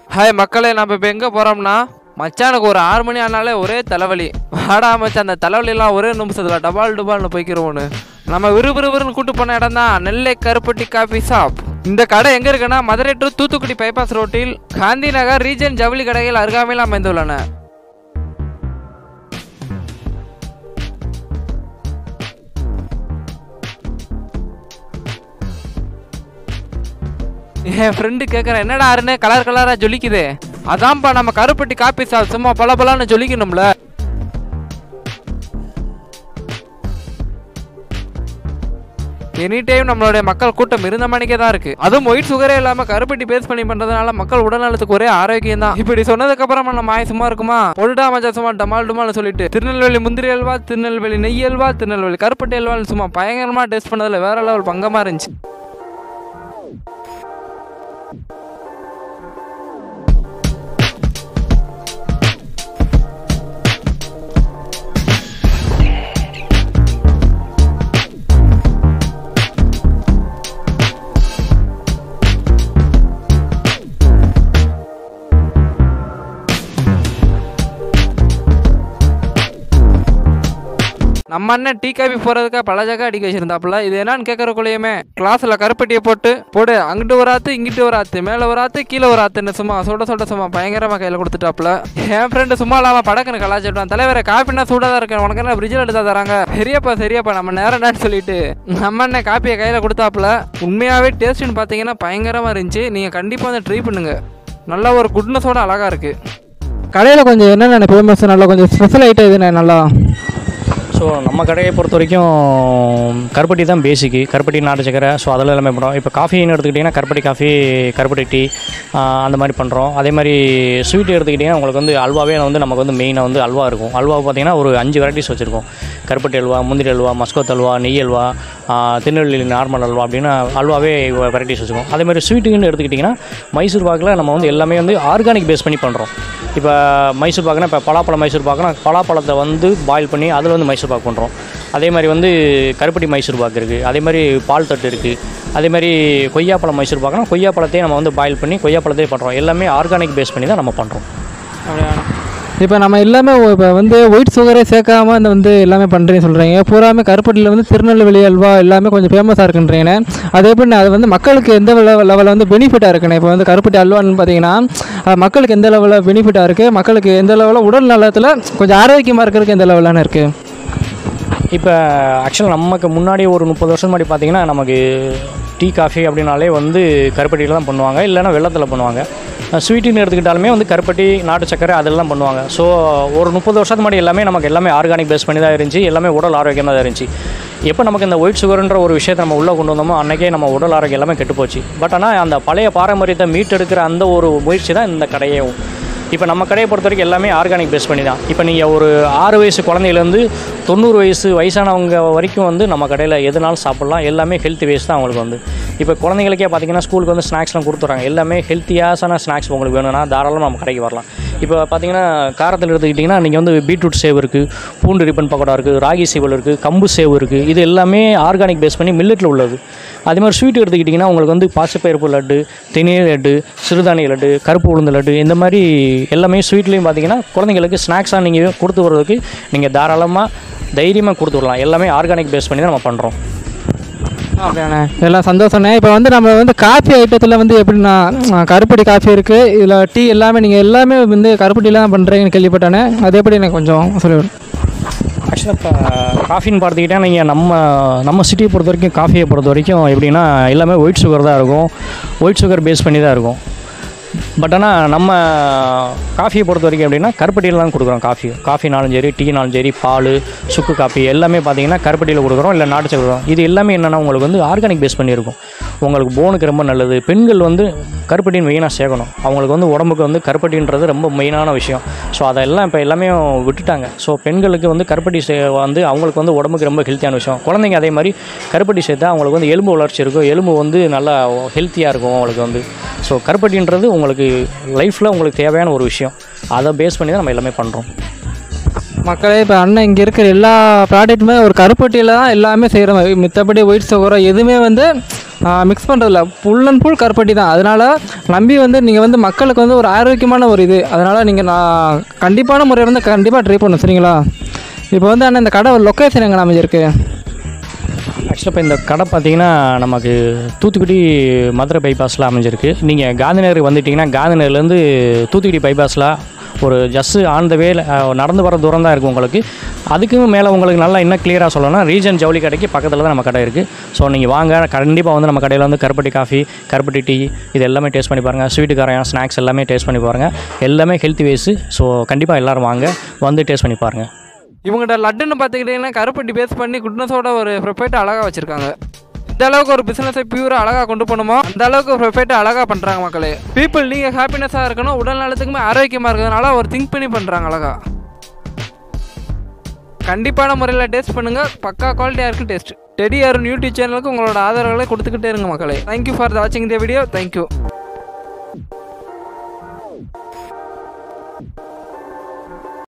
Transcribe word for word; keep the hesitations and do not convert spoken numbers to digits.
Hi மக்களே, நம்ம இப்போ எங்கே போகிறோம்னா மச்சானுக்கு ஒரு ஆறு மணி ஆனாலே ஒரே தலைவலி. வாடா மச்சான், அந்த தலைவலிலாம் ஒரே நிமிஷத்தில் டபால் டபால்னு போய்க்கிறோன்னு நம்ம விறுவிறுவிறுன்னு கூட்டு போன இடம் தான் நெல்லை கருப்பட்டி காஃபி ஷாப். இந்த கடை எங்கே இருக்குன்னா மதுரை டு தூத்துக்குடி பைபாஸ் ரோட்டில் காந்தி நகர் ரீஜன் ஜவுளி கடைகள் அருகாமையில் அமைந்துள்ளன. என் ஃப்ரெண்டு கேட்குறேன், என்னடா அருணே கலர் கலராக ஜொலிக்குது? அதான்ப்பா நம்ம கருப்பட்டி காப்பி ஷாப், சும்மா பல பலான்னு ஜொலிக்கணும்ல. எனி டைம் நம்மளுடைய மக்கள் கூட்டம் இருந்த மணிக்கே தான் இருக்கு. அதுவும் ஒயிட் சுகரே இல்லாம கருப்பட்டி பேஸ் பண்ணி பண்றதுனால மக்கள் உடல்நலத்துக்கு ஒரே ஆரோக்கியம் தான். இப்படி சொன்னதுக்கு அப்புறமா நம்ம ஆய் சும்மா இருக்குமா? ஒருடா மச்சா சும்மா டமால் டுமால்னு சொல்லிட்டு திருநெல்வேலி முந்திரி அல்வா, திருநெல்வேலி நெய் அல்வா, திருநெல்வேலி கருப்பட்டி அல்வான்னு சும்மா பயங்கரமா டேஸ்ட் பண்ணதுல வேற லெவல் பங்கமா இருந்துச்சு. நம்ம அண்ணன் டீ காபி போறதுக்காக பல ஜாக அடிக்க வச்சிருந்தாப்புல. இது என்னன்னு கேட்கறக்குள்ளேயுமே கிளாஸ்ல கருப்பட்டியை போட்டு போடு, அங்கிட்டு ஒரு ஆத்து இங்கிட்டு ஒரு ஆத்து, மேல ஒரு ஆத்து கீழே ஒரு ஆத்துன்னு சும்மா சொல்ல சொல்ல சும்மா பயங்கரமா கையில கொடுத்துட்டாப்புல. என் ஃப்ரெண்டு சும்மா இல்லாம படக்குன்னு கலாச்சிட்டான். தலைவரை காப்பினா சூடாக தான் இருக்கேன், உனக்கு என்ன ஃப்ரிட்ஜில் எடுத்தா தராங்க? பெரியப்பா சரியாப்பா நம்ம நேரம்டான்னு சொல்லிட்டு நம்ம அண்ணன் காப்பியை கையில கொடுத்தாப்புல. உண்மையாவே டேஸ்ட்னு பார்த்தீங்கன்னா பயங்கரமா இருந்துச்சு. நீங்க கண்டிப்பா வந்து ட்ரை பண்ணுங்க. நல்லா ஒரு குட்னஸோட அழகா இருக்கு. கடையில் கொஞ்சம் என்னென்ன ஃபேமஸ், நல்லா கொஞ்சம் ஸ்பெஷல் ஐட்டம் இதுண்ணே நல்லா. ஸோ நம்ம கடையை பொறுத்த வரைக்கும் கருப்பட்டி தான் பேசிக்கு, கருப்பட்டி நாட்டு சக்கரை. ஸோ அதெல்லாம் எல்லாமே பண்ணுறோம். இப்போ காஃபின்னு எடுத்துக்கிட்டிங்கன்னா கருப்பட்டி காஃபி, கருப்பட்டி டீ அந்த மாதிரி பண்ணுறோம். அதே மாதிரி ஸ்வீட் எடுத்துக்கிட்டிங்கன்னா உங்களுக்கு வந்து அல்வாவே வந்து நமக்கு வந்து மெயினாக வந்து அல்வா இருக்கும். அல்வா பார்த்திங்கன்னா ஒரு அஞ்சு வெரைட்டிஸ் வச்சுருக்கோம். கருப்பட்டி அல்வா, முந்திரி அல்வா, மஸ்கோத் அல்வா, நெய் அல்வா, திருநெல்வேலி நார்மல் அல்வா அப்படின்னு அல்வாவே வெரைட்டிஸ் வச்சுருக்கோம். அதே மாதிரி ஸ்வீட்டுன்னு எடுத்துக்கிட்டிங்கன்னா மைசூர் பாக்கில் நம்ம வந்து எல்லாமே வந்து ஆர்கானிக் பேஸ் பண்ணி பண்ணுறோம். இப்போ மைசூர் பாக்குனா இப்போ பலாப்பழம் மைசூர் பாக்குனா பலாப்பழத்தை வந்து பாயில் பண்ணி அதில் வந்து மைசூர் பாக்கு பண்ணுறோம். அதே மாதிரி வந்து கருப்பட்டி மைசூர் பாக்கு இருக்குது. அதே மாதிரி பால் தட்டு இருக்குது. அதே மாதிரி கொய்யாப்பழம் மைசூர் பாக்குனா கொய்யாப்பழத்தையும் நம்ம வந்து பாயில் பண்ணி கொய்யாப்பழத்தையும் பண்ணுறோம். எல்லாமே ஆர்கானிக் பேஸ் பண்ணி தான் நம்ம பண்ணுறோம். இப்போ நம்ம எல்லாமே இப்போ வந்து ஒயிட் சுகரே சேர்க்காம இந்த வந்து எல்லாமே பண்ணுறேன்னு சொல்கிறீங்க. பூராமே கருப்பட்டியில் வந்து திருநெல்வேலி அல்வா எல்லாமே கொஞ்சம் ஃபேமஸாக இருக்குன்றீங்கண்ணே. அதே எப்படி அது வந்து மக்களுக்கு எந்த லெவலில் வந்து பெனிஃபிட்டாக இருக்குண்ணே? இப்போ வந்து கருப்பட்டி அல்வான்னு பார்த்தீங்கன்னா மக்களுக்கு எந்த லெவலில் பெனிஃபிட்டாக இருக்குது, மக்களுக்கு எந்த லெவலில் உடல் நலத்தில் கொஞ்சம் ஆரோக்கியமாக இருக்கிறதுக்கு எந்த லெவலான இருக்குது? இப்போ ஆக்சுவலாக நமக்கு முன்னாடி ஒரு முப்பது வருஷம் முன்னாடி பார்த்திங்கன்னா நமக்கு டீ காஃபி அப்படின்னாலே வந்து கருப்பட்டியில் தான் பண்ணுவாங்க, இல்லைன்னா வெள்ளத்தில் பண்ணுவாங்க. ஸ்வீட்டுன்னு எடுத்துக்கிட்டாலுமே வந்து கருப்பட்டி, நாட்டு சக்கரை அதெல்லாம் பண்ணுவாங்க. ஸோ ஒரு முப்பது வருஷத்துக்கு முன்னாடி எல்லாமே நமக்கு எல்லாமே ஆர்கானிக் பேஸ் பண்ணி தான் இருந்துச்சு. எல்லாமே உடல் ஆரோக்கியமாக தான் இருந்துச்சு. எப்போ நமக்கு இந்த ஒயிட் சுகர்ன்ற ஒரு விஷயத்தை நம்ம உள்ளே கொண்டு வந்தோமோ அன்றைக்கே நம்ம உடல் ஆரோக்கியம் எல்லாமே கெட்டு போச்சு. பட் ஆனால் அந்த பழைய பாரம்பரியத்தை மீட்டெடுக்கிற அந்த ஒரு முயற்சி தான் இந்த கடையும். இப்போ நம்ம கடையை பொறுத்த வரைக்கும் எல்லாமே ஆர்கானிக் பேஸ் பண்ணி தான். இப்போ நீங்கள் ஒரு ஆறு வயசு குழந்தையிலேருந்து தொண்ணூறு வயசு வயசானவங்க வரைக்கும் வந்து நம்ம கடையில் எதுனாலும் சாப்பிட்லாம். எல்லாமே ஹெல்த் வேஸ் தான் அவங்களுக்கு வந்து. இப்போ குழந்தைங்களுக்கே பார்த்திங்கன்னா ஸ்கூலுக்கு வந்து ஸ்நாக்ஸ்லாம் கொடுத்துட்றாங்க. எல்லாமே ஹெல்த்தியாஸான ஸ்நாக்ஸ் உங்களுக்கு வேணும்னா தாராளமாக நம்ம கடைக்கு வரலாம். இப்போ பார்த்திங்கன்னா காரத்தில் எடுத்துக்கிட்டிங்கன்னா நீங்கள் வந்து பீட்ரூட் சேவ் இருக்குது, பூண்டு ரிப்பன் பக்கோடா இருக்குது, ராகி சேவல் இருக்குது, கம்பு சேவ் இருக்குது. இது எல்லாமே ஆர்கானிக் பேஸ் பண்ணி மில்லட்டில் உள்ளது. அதே மாதிரி ஸ்வீட் எடுத்துக்கிட்டிங்கன்னா உங்களுக்கு வந்து பாசிப்பயிர்ப்பு லட்டு, திணை லட்டு, சிறுதானிய லட்டு, கருப்பு உளுந்து லட்டு, இந்த மாதிரி எல்லாமே ஸ்வீட்லேயும் பார்த்திங்கன்னா குழந்தைங்களுக்கு ஸ்நாக்ஸாக நீங்கள் கொடுத்து வர்றதுக்கு நீங்கள் தாராளமாக தைரியமாக கொடுத்து விடலாம். எல்லாமே ஆர்கானிக் பேஸ் பண்ணி தான் நம்ம பண்ணுறோம். அப்படியாண்ணே, எல்லாம் சந்தோஷண்ணே. இப்போ வந்து நம்ம வந்து காஃபி ஐட்டத்தில் வந்து எப்படின்னா கருப்பட்டி காஃபி இருக்குது, இதில் டீ எல்லாமே நீங்கள் எல்லாமே வந்து கருப்பட்டியில் தான் பண்ணுறீங்கன்னு கேள்விப்பட்டானே. அது எப்படி எனக்கு கொஞ்சம் சொல்லிவிடும். ஆக்சுவலாக இப்போ காஃபின்னு பார்த்துக்கிட்டா நீங்கள் நம்ம நம்ம சிட்டியை பொறுத்த வரைக்கும் காஃபியை பொறுத்த வரைக்கும் எப்படின்னா எல்லாமே ஒயிட் சுகர் தான் இருக்கும். ஒயிட் சுகர் பேஸ் பண்ணி தான் இருக்கும். பட் ஆனால் நம்ம காஃபியை பொறுத்த வரைக்கும் எப்படின்னா கருப்பட்டியில் தான் கொடுக்குறோம். காஃபி காஃபினாலும் சரி, டீனாலும் சரி, பால், சுக்கு காஃபி எல்லாமே பார்த்திங்கன்னா கருப்பட்டியில் கொடுக்குறோம், இல்லை நாட்டு சக்கரை கொடுக்குறோம். இது எல்லாமே என்னென்னா உங்களுக்கு வந்து ஆர்கானிக் பேஸ் பண்ணியிருக்கும். உங்களுக்கு போனுக்கு ரொம்ப நல்லது. பெண்கள் வந்து கருப்பட்டின் மெயினாக சேர்க்கணும். அவங்களுக்கு வந்து உடம்புக்கு வந்து கருப்பட்டின்றது ரொம்ப மெயினான விஷயம். ஸோ அதெல்லாம் இப்போ எல்லாமே விட்டுட்டாங்க. ஸோ பெண்களுக்கு வந்து கருப்பட்டி சே வந்து அவங்களுக்கு வந்து உடம்புக்கு ரொம்ப ஹெல்த்தியான விஷயம். குழந்தைங்க அதே மாதிரி கருப்பட்டி சேர்த்தா அவங்களுக்கு வந்து எலும்பு வளர்ச்சி இருக்கும், எலும்பு வந்து நல்லா ஹெல்த்தியாக இருக்கும் அவங்களுக்கு வந்து. ஸோ கருப்பட்டின்றது உங்களுக்கு லைஃப்பில் உங்களுக்கு தேவையான ஒரு விஷயம். அதை பேஸ் பண்ணி தான் நம்ம எல்லாமே பண்ணுறோம். மக்களே இப்போ அண்ணன் இங்கே இருக்கிற எல்லா ப்ராடக்ட்டுமே ஒரு கருப்பட்டியில் தான் எல்லாமே செய்கிறோம். மித்தபடி ஒயிட் சுகரோ எதுவுமே வந்து மிக்ஸ் பண்ணுறதில்ல, ஃபுல் அண்ட் ஃபுல் கருப்பட்டி தான். அதனால் நம்பி வந்து நீங்கள் வந்து மக்களுக்கு வந்து ஒரு ஆரோக்கியமான ஒரு இது. அதனால் நீங்கள் நான் கண்டிப்பான முறையில் வந்து கண்டிப்பாக ட்ரை பண்ணணும், சரிங்களா? இப்போ வந்து ஆனால் இந்த கடை லொக்கேஷன் எங்கே அமைஞ்சிருக்கு? ஆக்சுவலாக இப்போ இந்த கடை பார்த்தீங்கன்னா நமக்கு தூத்துக்குடி மதுரை பைபாஸில் அமைஞ்சிருக்கு. நீங்கள் காந்தி நகருக்கு வந்துட்டிங்கன்னா காந்தி நகர்லேருந்து தூத்துக்குடி பைபாஸில் ஒரு ஜஸ்ட்டு ஆன் த வேல நடந்து வர தூரம் தான் இருக்குது உங்களுக்கு. அதுக்கும் மேலே உங்களுக்கு நல்லா இன்னும் கிளியராக சொல்லணும்னா ரீஜன் ஜவுளி கடைக்கு பக்கத்தில் தான் நம்ம கடை இருக்குது. ஸோ நீங்கள் வாங்க, கண்டிப்பாக வந்து நம்ம கடையில் வந்து கருப்பட்டி காஃபி, கருப்பட்டி டீ இது எல்லாமே டேஸ்ட் பண்ணி பாருங்கள். ஸ்வீட்டு காரம் ஸ்நாக்ஸ் எல்லாமே டேஸ்ட் பண்ணி பாருங்கள். எல்லாமே ஹெல்த்தி வேஸு. ஸோ கண்டிப்பாக எல்லோரும் வாங்க, வந்து டேஸ்ட் பண்ணி பாருங்கள். இவங்கள்ட்ட லட்டுன்னு பார்த்துக்கிட்டிங்கன்னா கருப்பட்டி பேஸ் பண்ணி குட்னஸோட ஒரு ப்ரொஃபைட்டை அழகாக வச்சுருக்காங்க. இந்த அளவுக்கு ஒரு பிஸ்னஸை பியூராக அழகாக கொண்டு போகணுமோ அந்த அளவுக்கு ப்ரொஃபைட்டை அழகாக பண்ணுறாங்க மக்களே. பீப்புள் நீங்கள் ஹாப்பினஸாக இருக்கணும், உடல் நலத்துக்குமே ஆரோக்கியமாக இருக்கிறதுனால ஒரு திங்க் பண்ணி பண்ணுறாங்க அழகாக. கண்டிப்பான முறையில் டேஸ்ட் பண்ணுங்கள், பக்கா குவாலிட்டியாக இருக்குது டேஸ்ட். டெடி அருண் யூடியூப் சேனலுக்கு உங்களோட ஆதரவுகளை கொடுத்துக்கிட்டே இருங்க மக்களே. தேங்க்யூ ஃபார் வாட்சிங் த வீடியோ. தேங்க்யூ.